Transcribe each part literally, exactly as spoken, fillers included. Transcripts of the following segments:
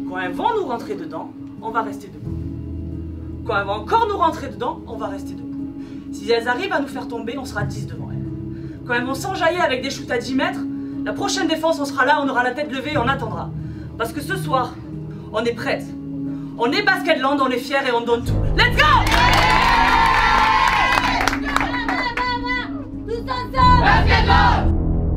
Quand elles vont nous rentrer dedans, on va rester debout. Quand elles vont encore nous rentrer dedans, on va rester debout. Si elles arrivent à nous faire tomber, on sera dix devant elles. Quand elles vont s'enjailler avec des shoots à dix mètres, la prochaine défense, on sera là, on aura la tête levée et on attendra. Parce que ce soir, on est prête. On est Basketland, on est fiers et on donne tout. Let's go! Tous ensemble! Basketland!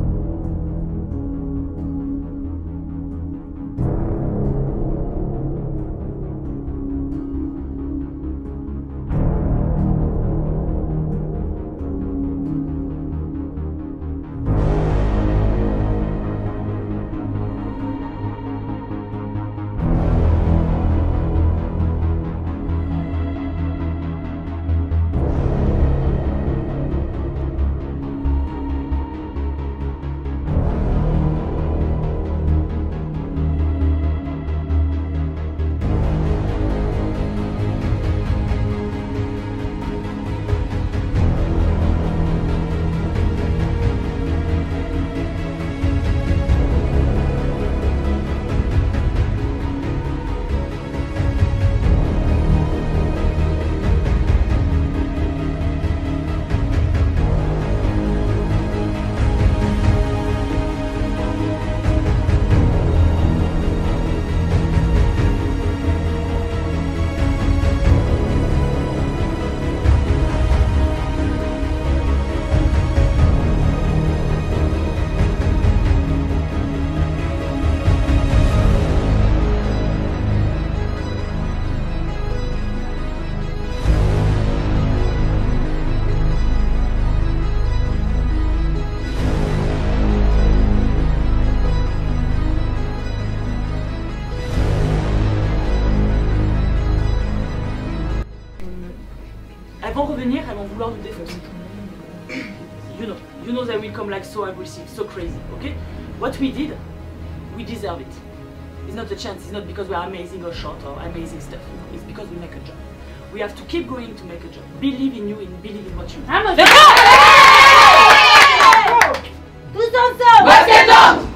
Elles vont revenir, elles vont vouloir nous défoncer. You know, you know they will come like so aggressive, so crazy, okay? What we did, we deserve it. It's not a chance, it's not because we are amazing or short or amazing stuff. It's because we make a job. We have to keep going to make a job. Believe in you and believe in what you do. Let's go! Tous ensemble! Basketland!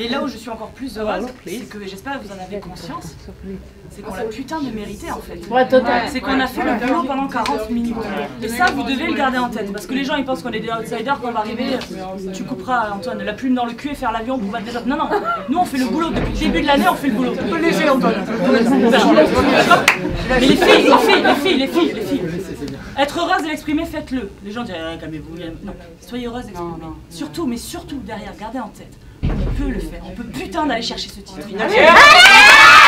Mais là où je suis encore plus heureuse, c'est que j'espère que vous en avez conscience, c'est qu'on l'a putain de mérité en fait. Ouais, total. C'est qu'on a fait le boulot pendant quarante minutes. Et ça, vous devez le garder en tête. Parce que les gens, ils pensent qu'on est des outsiders, qu'on va arriver, tu couperas, Antoine, la plume dans le cul et faire l'avion pour battre des autres. Non, non. Nous, on fait le boulot. Depuis le début de l'année, on fait le boulot. Un peu léger, Antoine. Mais les filles, les filles, les filles, les filles, les filles. Être heureuse de l'exprimer, faites-le. Les gens disent, ah, calmez-vous. Non, soyez heureuse d'exprimer. Surtout, mais surtout, derrière, gardez en tête. On peut le faire. On peut putain d'aller chercher ce titre.